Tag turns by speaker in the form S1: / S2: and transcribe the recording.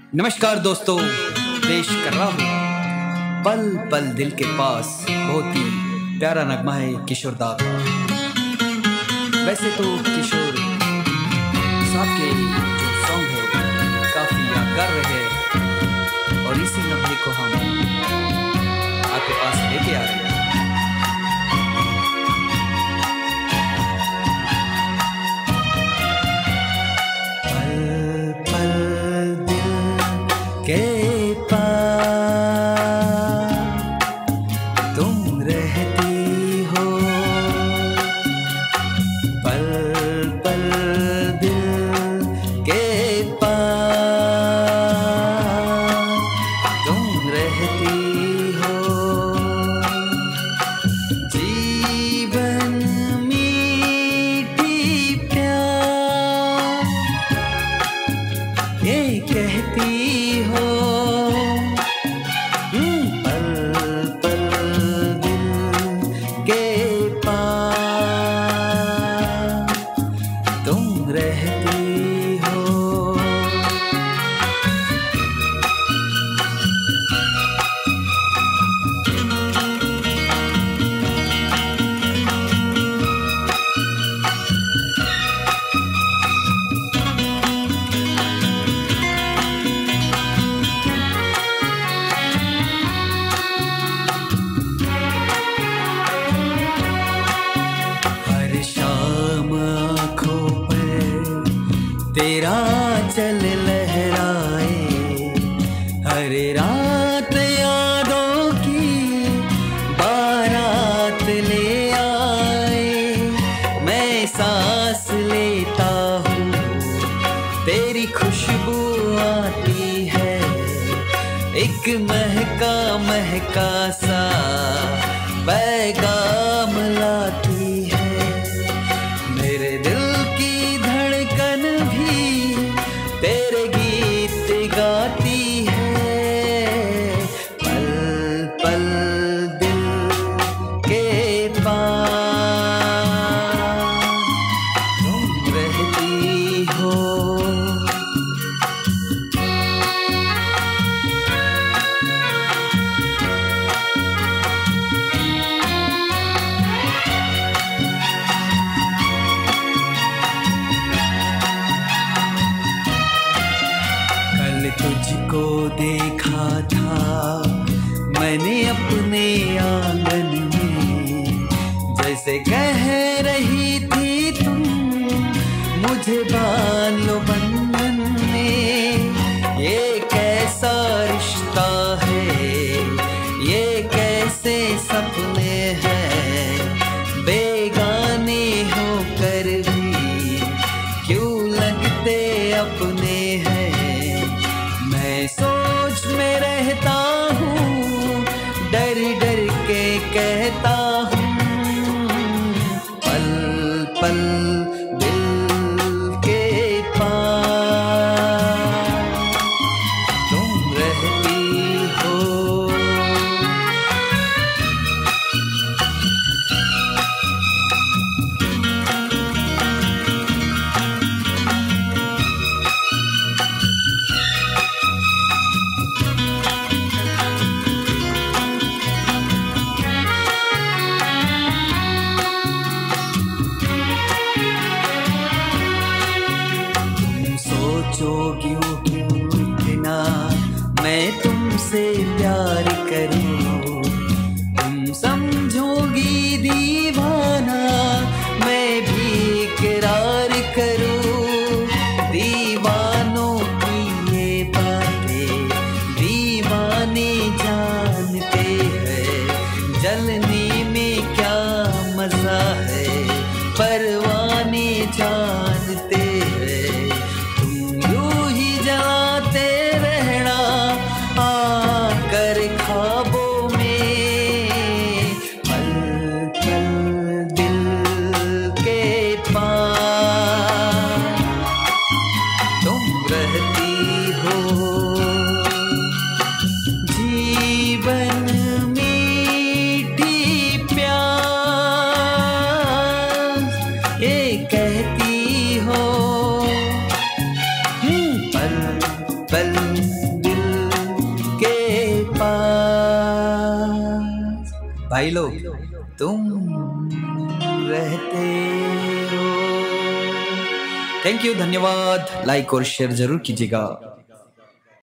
S1: नमस्कार दोस्तों, पेश कर रहा हूँ पल पल दिल के पास। बहुत ही प्यारा नगमा है किशोर दा का। वैसे तो किशोर साहब के जो सॉन्ग है काफ़ी यादगार रहे और इसी नगमे को हम आपके पास लेके आ रहे हैं। के पास तुम रहती हो, पल पल दिल के पास तुम रहती हो। जीवन मीठी प्यार ये कहती हो, पल पल दिल के पास तुम रहती हो। तेरा चल लहराए, हर रात यादों की बारात ले आए। मैं सांस लेता हूँ, तेरी खुशबू आती है, एक महका महका सा पैगाम लाती है। मेरे दिल की धड़कन भी तेरे गीत गाती है, पल पल दिल के पास तुम रहती हो। तुझको देखा था मैंने अपने आंगन में, जैसे कह रही थी तुम मुझे बांध लो बंधन में। ये कैसा रिश्ता है, ये कैसे सपने हैं, बेगाने होकर भी क्यों लगते अपने हैं। मैं सोच में रहता हूँ, डर डर के कहता हूँ, पल पल दिल के पास तुम रहती हो। सोचोगी इतना मैं तुमसे प्यार करूं, तुम समझोगी दीवाना मैं भी इकरार करूं। दीवानों की ये बातें दीवाने जानते हैं, जलने में क्या मजा है परवाने जानते हैं। तुम यूं ही जलाते रहना, पल दिल के पास। भाई लोग तुम रहते हो। थैंक यू, धन्यवाद। लाइक और शेयर जरूर कीजिएगा।